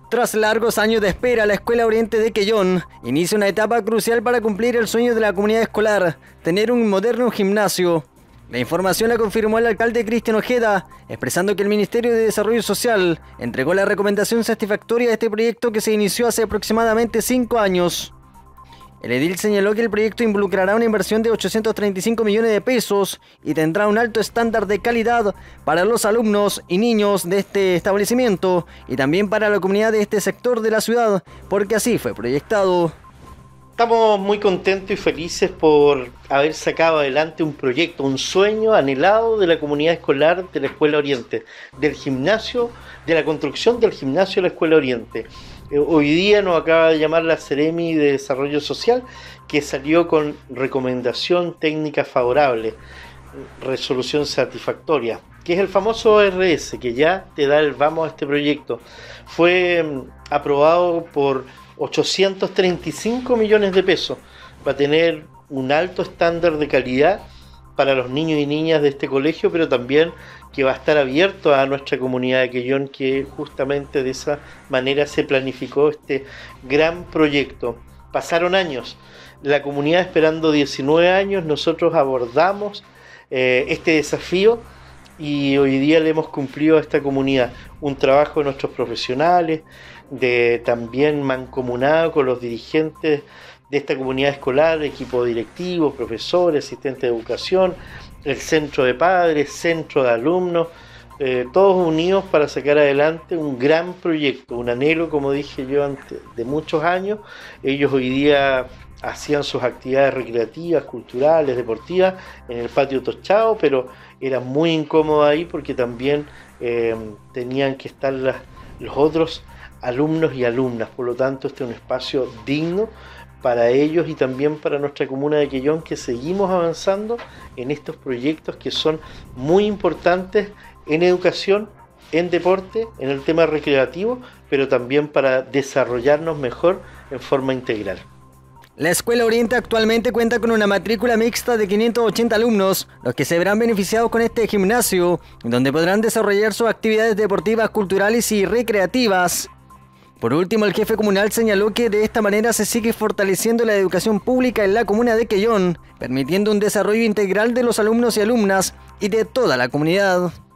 Tras largos años de espera, la Escuela Oriente de Quellón inicia una etapa crucial para cumplir el sueño de la comunidad escolar, tener un moderno gimnasio. La información la confirmó el alcalde Cristian Ojeda, expresando que el Ministerio de Desarrollo Social entregó la recomendación satisfactoria de este proyecto que se inició hace aproximadamente 5 años. El edil señaló que el proyecto involucrará una inversión de 835 millones de pesos y tendrá un alto estándar de calidad para los alumnos y niños de este establecimiento y también para la comunidad de este sector de la ciudad, porque así fue proyectado. Estamos muy contentos y felices por haber sacado adelante un proyecto, un sueño anhelado de la comunidad escolar de la Escuela Oriente, del gimnasio, de la construcción del gimnasio de la Escuela Oriente. Hoy día nos acaba de llamar la Seremi de Desarrollo Social, que salió con recomendación técnica favorable, resolución satisfactoria, que es el famoso RS, que ya te da el vamos a este proyecto. Fue aprobado por 835 millones de pesos para tener un alto estándar de calidad para los niños y niñas de este colegio, pero también que va a estar abierto a nuestra comunidad de Quellón, que justamente de esa manera se planificó este gran proyecto. Pasaron años, la comunidad esperando 19 años, nosotros abordamos este desafío y hoy día le hemos cumplido a esta comunidad un trabajo de nuestros profesionales, de también mancomunado con los dirigentes de esta comunidad escolar, equipo directivo, profesores, asistentes de educación, el centro de padres, centro de alumnos, todos unidos para sacar adelante un gran proyecto, un anhelo, como dije yo antes, de muchos años. Ellos hoy día hacían sus actividades recreativas, culturales, deportivas en el patio Tochao, pero era muy incómodo ahí porque también tenían que estar los otros alumnos y alumnas. Por lo tanto, este es un espacio digno para ellos y también para nuestra comuna de Quellón, que seguimos avanzando en estos proyectos que son muy importantes en educación, en deporte, en el tema recreativo, pero también para desarrollarnos mejor en forma integral. La Escuela Oriente actualmente cuenta con una matrícula mixta de 580 alumnos, los que se verán beneficiados con este gimnasio, donde podrán desarrollar sus actividades deportivas, culturales y recreativas. Por último, el jefe comunal señaló que de esta manera se sigue fortaleciendo la educación pública en la comuna de Quellón, permitiendo un desarrollo integral de los alumnos y alumnas y de toda la comunidad.